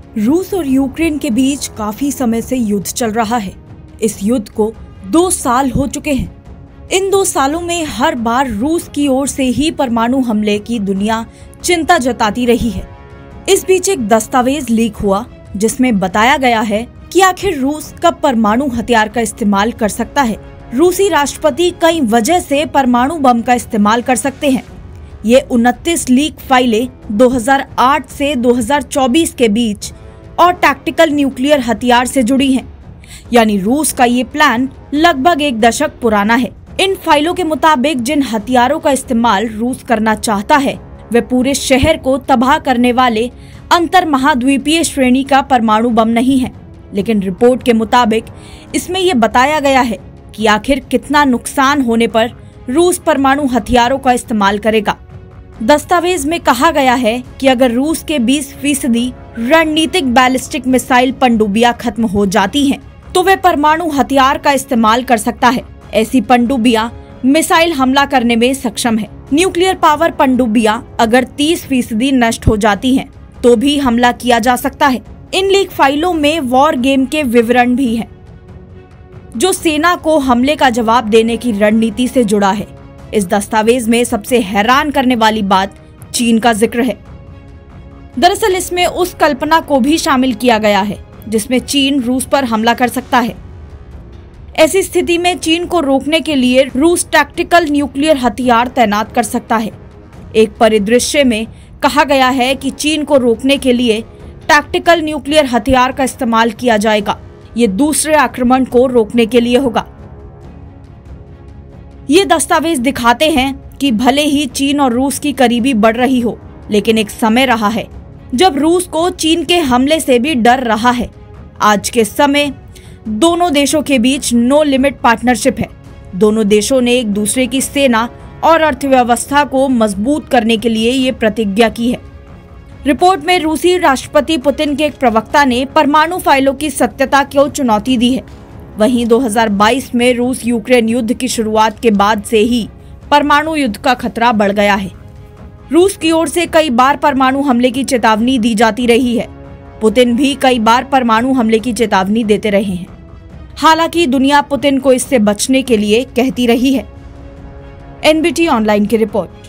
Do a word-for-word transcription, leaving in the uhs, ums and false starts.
रूस और यूक्रेन के बीच काफी समय से युद्ध चल रहा है। इस युद्ध को दो साल हो चुके हैं। इन दो सालों में हर बार रूस की ओर से ही परमाणु हमले की दुनिया चिंता जताती रही है। इस बीच एक दस्तावेज लीक हुआ जिसमें बताया गया है कि आखिर रूस कब परमाणु हथियार का इस्तेमाल कर सकता है। रूसी राष्ट्रपति कई वजह से परमाणु बम का इस्तेमाल कर सकते हैं। ये उनतीस लीक फाइलें दो हज़ार आठ से दो हज़ार चौबीस के बीच और टैक्टिकल न्यूक्लियर हथियार से जुड़ी हैं। यानी रूस का ये प्लान लगभग एक दशक पुराना है। इन फाइलों के मुताबिक जिन हथियारों का इस्तेमाल रूस करना चाहता है वे पूरे शहर को तबाह करने वाले अंतर महाद्वीपीय श्रेणी का परमाणु बम नहीं है, लेकिन रिपोर्ट के मुताबिक इसमें यह बताया गया है कि आखिर कितना नुकसान होने पर रूस परमाणु हथियारों का इस्तेमाल करेगा। दस्तावेज में कहा गया है कि अगर रूस के बीस फीसदी रणनीतिक बैलिस्टिक मिसाइल पनडुब्बियां खत्म हो जाती हैं, तो वे परमाणु हथियार का इस्तेमाल कर सकता है। ऐसी पनडुब्बियां मिसाइल हमला करने में सक्षम है। न्यूक्लियर पावर पनडुब्बियां अगर तीस फीसदी नष्ट हो जाती हैं, तो भी हमला किया जा सकता है। इन लीक फाइलों में वॉर गेम के विवरण भी हैं, जो सेना को हमले का जवाब देने की रणनीति से जुड़ा है। इस दस्तावेज में सबसे हैरान करने वाली बात चीन का जिक्र है। दरअसल इसमें उस कल्पना को भी शामिल किया गया है जिसमें चीन रूस पर हमला कर सकता है। ऐसी स्थिति में चीन को रोकने के लिए रूस टैक्टिकल न्यूक्लियर हथियार तैनात कर सकता है। एक परिदृश्य में कहा गया है कि चीन को रोकने के लिए टैक्टिकल न्यूक्लियर हथियार का इस्तेमाल किया जाएगा। ये दूसरे आक्रमण को रोकने के लिए होगा। ये दस्तावेज दिखाते हैं कि भले ही चीन और रूस की करीबी बढ़ रही हो, लेकिन एक समय रहा है जब रूस को चीन के हमले से भी डर रहा है। आज के समय दोनों देशों के बीच नो लिमिट पार्टनरशिप है। दोनों देशों ने एक दूसरे की सेना और अर्थव्यवस्था को मजबूत करने के लिए ये प्रतिज्ञा की है। रिपोर्ट में रूसी राष्ट्रपति पुतिन के एक प्रवक्ता ने परमाणु फाइलों की सत्यता को चुनौती दी है। वहीं दो हज़ार बाईस में रूस यूक्रेन युद्ध की शुरुआत के बाद से ही परमाणु युद्ध का खतरा बढ़ गया है। रूस की ओर से कई बार परमाणु हमले की चेतावनी दी जाती रही है। पुतिन भी कई बार परमाणु हमले की चेतावनी देते रहे हैं। हालांकि दुनिया पुतिन को इससे बचने के लिए कहती रही है। एन बी टी ऑनलाइन की रिपोर्ट।